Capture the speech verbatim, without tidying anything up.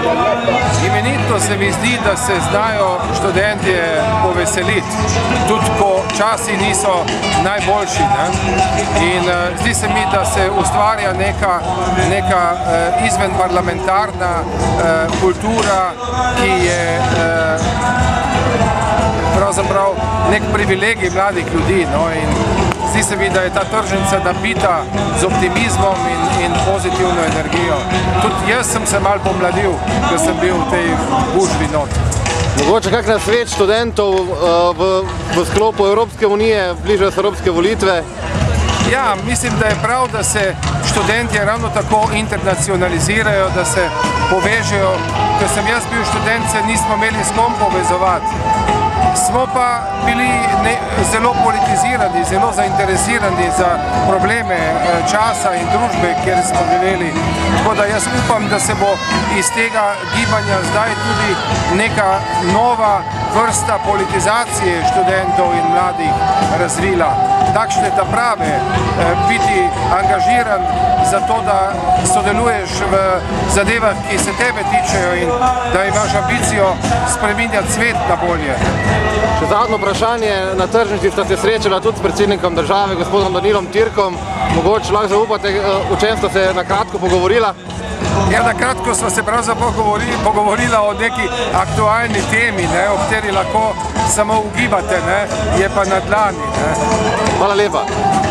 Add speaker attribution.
Speaker 1: Imenitno se mi zdi, da se znajo študentje poveseliti, tudi ko časi niso najboljši. Ne? In uh, zdi se mi, da se ustvarja neka, neka uh, izvenparlamentarna uh, kultura, ki je uh, pravzaprav nek privilegij mladih ljudi. No? In zdi se mi, da je ta tržnica nabita z optimizmom in, in pozitivno energijo. Tudi jaz sem se malo pomladil, ko sem bil v tej gužvi not.
Speaker 2: Mogoče kak nasvet študentov v, v sklopu Evropske unije, bližajo se evropske volitve?
Speaker 1: Ja, mislim, da je prav, da se študentje ravno tako internacionalizirajo, da se povežejo. Ko sem jaz bil študent, se nismo imeli s kom povezovati. Smo pa bili ne, zelo politizirani, zelo zainteresirani za probleme časa in družbe, kjer smo živeli. Tako da jaz upam, da se bo iz tega gibanja zdaj tudi neka nova vrsta politizacije študentov in mladih razvila. Takšne ta prave, biti angažiran za to, da sodeluješ v zadevah, ki se tebe tičejo in da imaš ambicijo spreminjati svet na bolje.
Speaker 2: Še zadnje vprašanje, na tržnici sta se srečala tudi s predsednikom države, gospodom Danilom Türkom. Mogoče lahko zaupate, o čem sta se na kratko pogovorila?
Speaker 1: Ja, na kratko sva se pravzaprav pogovorila o neki aktualni temi, ne, o kateri lahko samo ugibate, ne, je pa na dlani. Ne.
Speaker 2: Hvala lepa.